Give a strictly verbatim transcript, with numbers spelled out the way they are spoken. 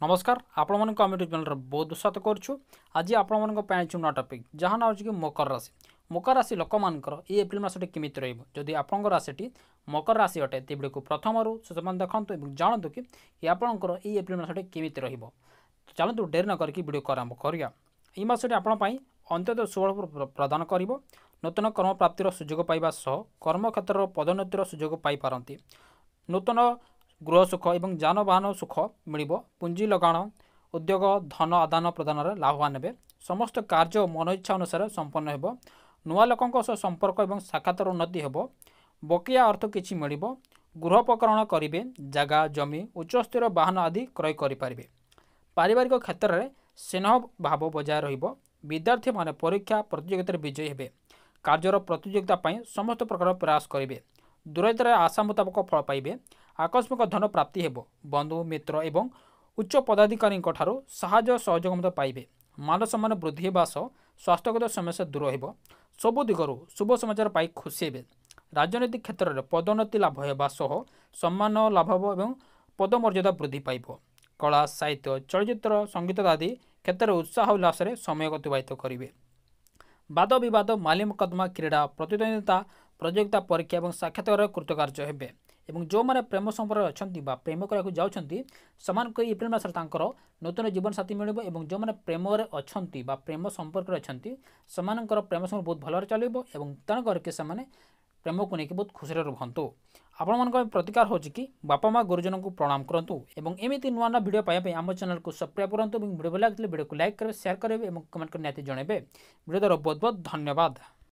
नमस्कार आपण मन को यूट्यूब चैनल बहुत स्वागत करुँ। आज आपण मन नुआ टपिक जहाँ ना हो मकर राशि। मकर राशि लोक मानकर ये एप्रिल मसटी केमी रही आपण राशि मकर राशि अटे तेबड़ी को प्रथम सुषमान देखूँ और जानतु कि आपंकर ये एप्रिल मसटी केमी चलतु डेरी न करके वीडियो को आरंभ करिया। यह मसटी आपण अंत्योदय सुफल प्रदान कर नूतन कर्म प्राप्तिर सुजोग पाइबा सह कर्म क्षेत्र पदोन्नतिर सुजोग पाइपारती। नूतन गृह सुख और जानवाहन सुख मिल पुंजी लगाण उद्योग धन आदान प्रदान लाभवान हे। समस्त कार्य मन इच्छा अनुसार संपन्न हो। नुआ लोकों सह संपर्क और साक्षातर उन्नति हो। बकिया अर्थ किछि मिल गृहोपकरण करेंगे। जगह जमी उच्चस्तर वाहन आदि क्रय करें। पारिवारिक क्षेत्र में स्नेह भाव बजाय रहिबो। विद्यार्थी माने परीक्षा प्रतियोगिता विजयी हेबे। कार्यर प्रतियोगिता समस्त प्रकार प्रयास करेंगे। दूरदर आशा मुताबक फल पाइबे। आकस्मिक धन प्राप्ति हेबो। बंधु मित्र एवं उच्च पदाधिकारी साहाय्य सहयोग मत पाइबे। मान सम्मान वृद्धि होगा सह स्वास्थ्यगत समस्या दूर हो। सबु दिगरु शुभ समाचार पाई खुशी हे। राजनीतिक क्षेत्र में पदोन्नति लाभ होगा सह सम्मान लाभ और पदमर्यादा वृद्धि पाइब। कला साहित्य चलचित्र संगीत आदि क्षेत्र में उत्साह उल्लास समय अतिबाहित करेंगे। वाद विवाद माली मुकदमा क्रीड़ा प्रतिद्वंदिता प्रतियोगिता परीक्षा और साक्षात्कार कृतकार्य हेबे। एवं जो मैंने प्रेम संपर्क अच्छा प्रेम करने जाऊँगी से एप्रिल मस नूतन जीवन साथी मिल। जो मैंने प्रेम अच्छा प्रेम संपर्क अच्छा से प्रेम संपर्क बहुत भल चलो। तेणु करके प्रेम को लेकिन बहुत खुशी रुहतु। आपण मान प्रतिकार हो कि बापा माँ गुरुजन को प्रणाम करूँ। एमती नुआ नुआ वीडियो पाइबा आम चैनल को सब्सक्राइब करूँ। वीडियो भल लगे वीडियो को लाइक करेंगे शेयर करेंगे और कमेंट कर जनइबे। वीडियो द्वारा बहुत बहुत धन्यवाद।